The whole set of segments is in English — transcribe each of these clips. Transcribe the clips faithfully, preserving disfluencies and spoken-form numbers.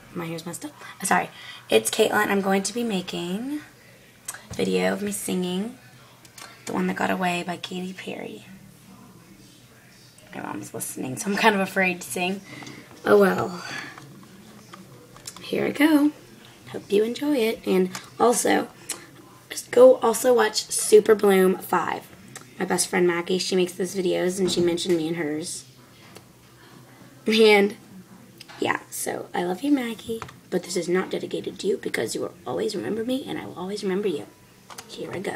My hair's messed up. Oh, sorry. It's Katelyn. I'm going to be making a video of me singing The One That Got Away by Katy Perry. My mom's listening, so I'm kind of afraid to sing. Oh well. Here I go. Hope you enjoy it. And also, just go also watch Super Bloom five. My best friend Maggie, she makes those videos and she mentioned me in hers. And yeah, so I love you, Maggie, but this is not dedicated to you because you will always remember me and I will always remember you. Here I go.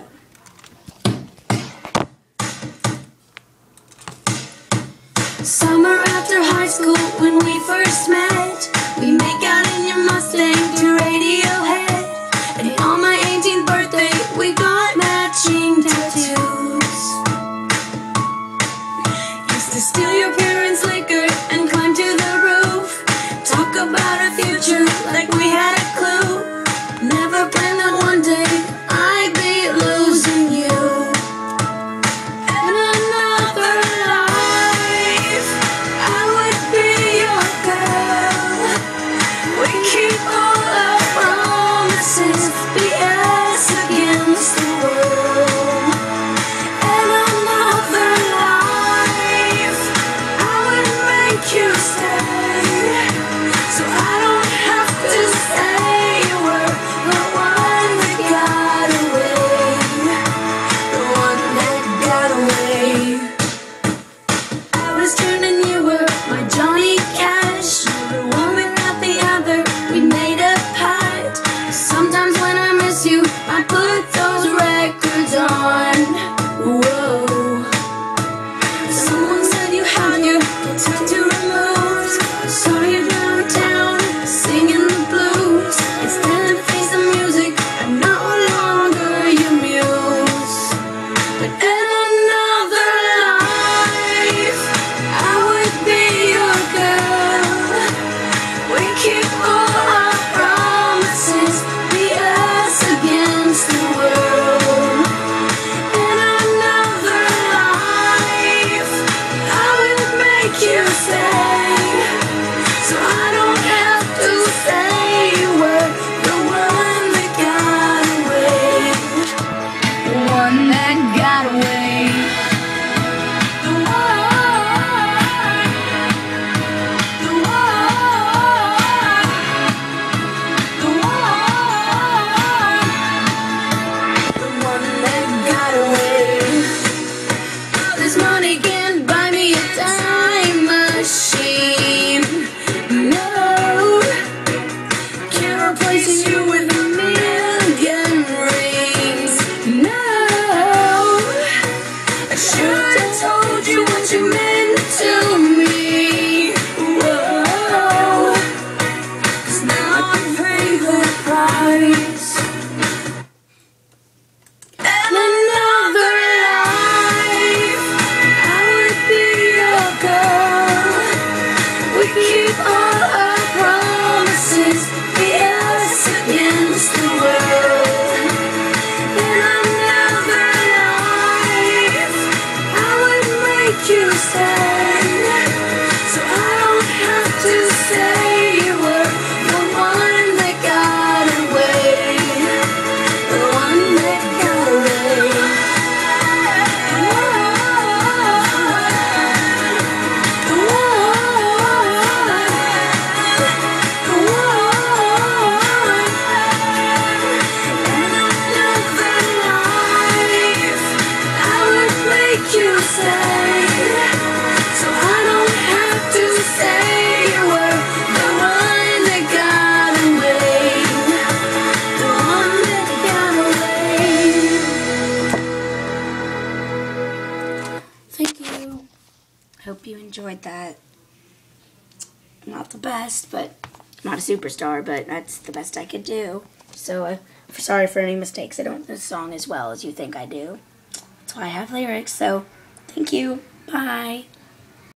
Summer after high school when we first met, we make out in your Mustang to Radiohead, and on my eighteenth birthday we got matching tattoos. Used to steal your parents' liquor and climb to the roof, talk about our future like we had a clue. Never planned that one day I'd be losing you. And another life I would be your girl. We keep all our promises, be us against the world. And another life I would make you stay, so I don't have to say you were the one that got away, the one that got away. I was June and you were my Johnny Cash, never one without the other, we made a pact. Sometimes when I miss you, I put those records on. Whoa. Someone said you had your tattoo removed, saw you downtown singing the blues. Instead of face the music, I'm no longer your muse. But in another life I would be your girl. We keep all our promises, be us against the world. In another life I would make you stay, so I don't have to say you were the one that got away, the one that got away, the one, the one, the one, the one that got away. This money can't buy me a time machine. No, can't replace you with a million rings. No, I should have told you what you meant to me. Whoa, 'cause now I pay the price. And another life I would be your girl. We keep all our promises, be us against the world. In another life I would make you stay, so I don't have to say you were the one that got away, the one that got away, the one, the one, the one. And another life I would make you stay, so I don't have to say you were the one that got away, the one that got away. Thank you. Hope you enjoyed that. Not the best, but not a superstar, but that's the best I could do. So uh, sorry for any mistakes. I don't know the song as well as you think I do. That's why I have lyrics. So thank you. Bye.